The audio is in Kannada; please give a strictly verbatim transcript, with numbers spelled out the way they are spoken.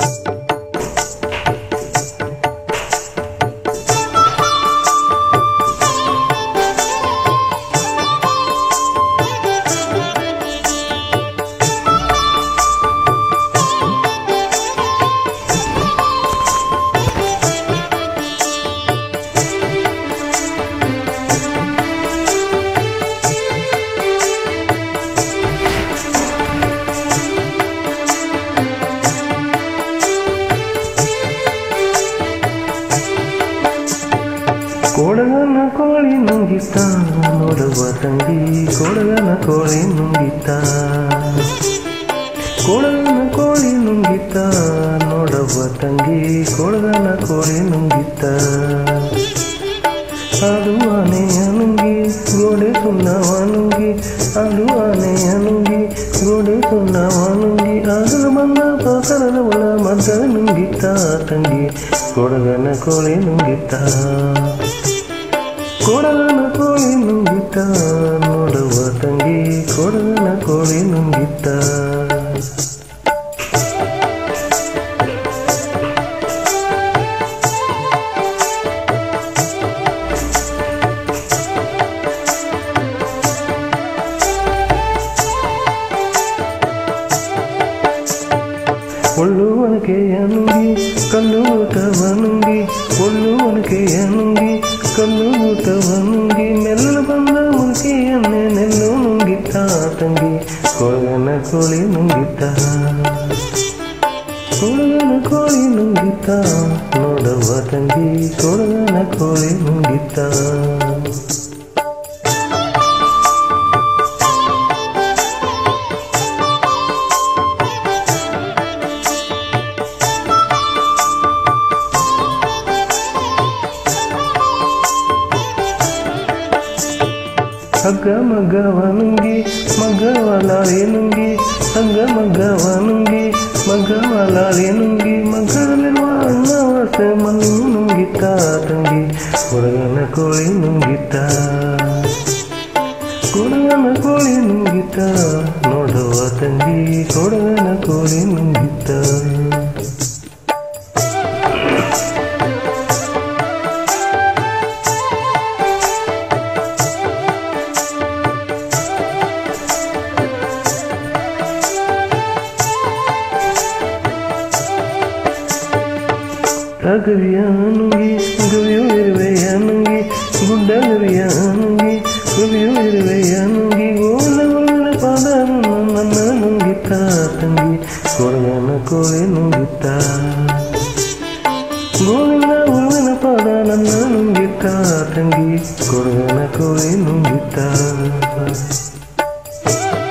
ಕೊಡಗನ ಕೋಳಿ ನುಂಗಿತ ನೋಡುವ ತಂಗಿ ಕೊಡಗನ ಕೋಳಿ ನುಂಗಿತ ಕೊಡಗನ ಕೋಳಿ ನುಂಗಿತ ನೋಡುವ ತಂಗಿ ಕೊಡಗನ ಕೋಳಿ ನುಂಗಿತ ಅದು ಆನೆಯ ನುಂಗಿ ಗೋಡೆ ಸುಣ್ಣವ ನುಂಗಿ ಅದು ಆನೆಯ ನುಂಗಿ ಗೋಡೆ ಸುಣ್ಣವ ನುಂಗಿ ಆಗಲು ಬಂದ ಪಸರದ ಒಳ ಮದ್ದ ನುಂಗಿತ ತಂಗಿ ಕೊಡಗನ ಕೋಳಿ ನುಂಗಿತ ಕೊಡಗನ ಕೋಳಿ ನುಂಗಿತ ನೋಡುವ ತಂಗಿ ಕೊಡಗನ ಕೋಳಿ ನುಂಗಿತ ಒಳ್ಳುವನಕೆಯ ನುಂಗಿ ಕಲ್ಲು ಊಟವ ನುಂಗಿ ಒಳ್ಳುವನಕೆಯ ನುಂಗಿ ಕಲ್ಲು ಊಟವ ನುಂಗಿ ಮೆಲ್ಲ ಬಂದ ಮುಲ್ಕಿಯನ್ನೇ ನೆಲ್ಲು ನುಂಗಿತ ತಂಗಿ ಕೊಡಗನ ಕೋಳಿ ನುಂಗಿತ ಕೊಡಗನ ಕೋಳಿ ನುಂಗಿತ ನೋಡುವ ತಂಗಿ ಕೊಡಗನ ಕೋಳಿ ನುಂಗಿತ ಹಗ್ಗ ಮಗ್ಗವ ನುಂಗಿ ಮಗ್ಗವ ಲಾಳಿ ನುಂಗಿ ಹಗ್ಗ ಮಗ್ಗವ ನುಂಗಿ ಮಗ್ಗವ ಲಾಳಿ ನುಂಗಿ ಮಗ್ಗದಲ್ಲಿರುವ ಅಣ್ಣವಸೆ ಮಣ್ಣು ನುಂಗಿತ ತಂಗಿ ಕೊಡಗನ ಕೋಳಿ ನುಂಗಿತ ಕೊಡಗನ ಕೋಳಿ ನುಂಗಿತ ನೋಡುವ ತಂಗಿ ಕೊಡಗನ ಕೋಳಿ ನುಂಗಿತ ಗವಿಯ ನುಂಗಿ ಗವಿಯು ಇರುವೆಯ ನುಂಗಿ ಗುಡ್ಡ ಗವಿಯ ನುಂಗಿ ಗವಿಯು ಇರುವೆಯ ನುಂಗಿ ಗೋಲ ಗೋಲಿನ ಪಾದ ನನ್ನ ನುಂಗಿತ ತಂಗಿ ಕೊಡಗನ ಕೋಳಿ ನುಂಗಿತ ಗೋಲಿನ ಉರುವಿನ ಪಾದ ನನ್ನ ನುಂಗಿತ ತಂಗಿ ಕೊಡಗನ ಕೋಳಿ ನುಂಗಿತ